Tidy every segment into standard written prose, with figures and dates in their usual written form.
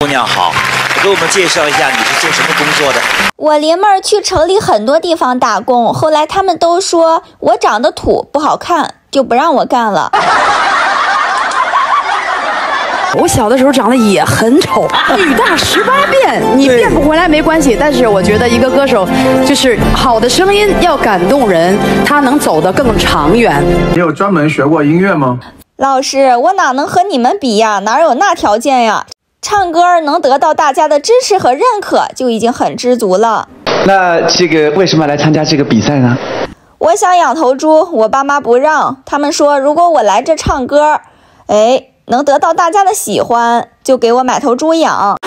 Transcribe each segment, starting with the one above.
姑娘好，给我们介绍一下你是做什么工作的？ 我林妹儿去城里很多地方打工，后来他们都说我长得土不好看，就不让我干了。 我小的时候长得也很丑，女大18变，你变不回来没关系。但是我觉得一个歌手，就是好的声音要感动人，他能走得更长远。 你有专门学过音乐吗？ 老师，我哪能和你们比呀？哪有那条件呀？唱歌能得到大家的支持和认可，就已经很知足了。 那这个为什么来参加这个比赛呢？ 我想养头猪，我爸妈不让，他们说如果我来这唱歌，能得到大家的喜欢，就给我买头猪养。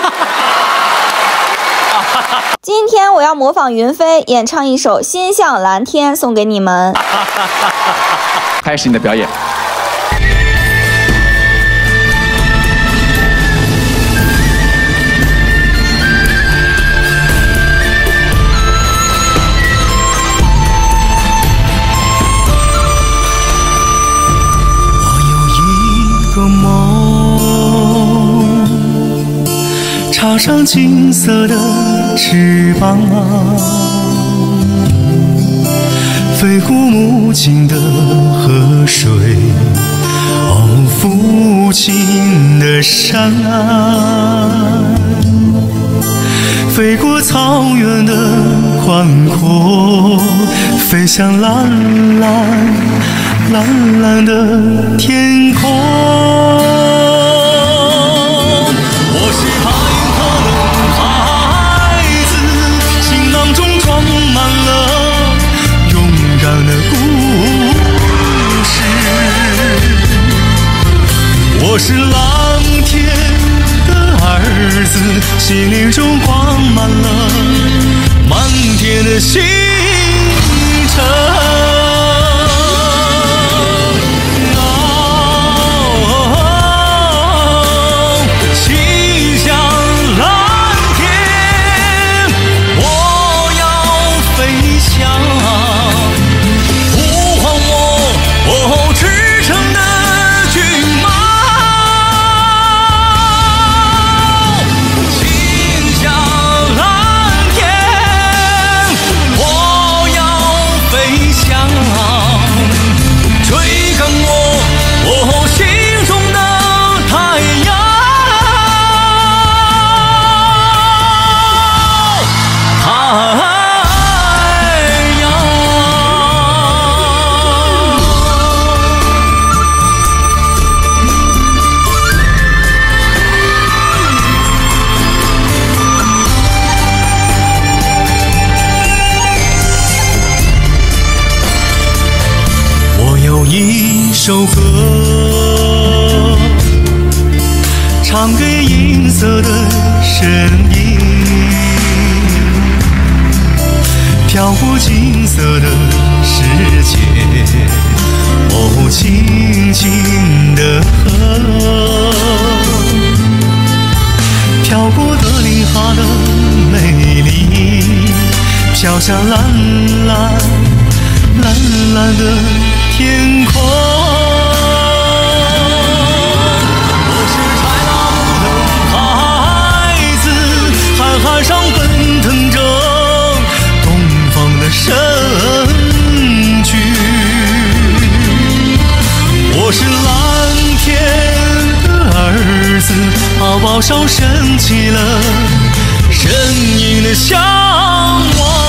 今天我要模仿云飞演唱一首《心向蓝天》，送给你们。 开始你的表演。 插上金色的翅膀飞过无尽的河水，父亲的山岸，飞过草原的宽阔，飞向蓝蓝蓝蓝的天空。我是蓝天的儿子，心灵中挂满了满天的星辰。心向蓝天，我要飞翔，呼唤我驰骋的骏马。一首歌，唱给银色的身影，飘过金色的世界，静静的河，飘过德令哈的美丽，飘向蓝蓝蓝蓝的天空。我是柴达木的孩子，海海上奔腾着东方的神剧。我是蓝天的儿子，宝宝上升起了神鹰的向往。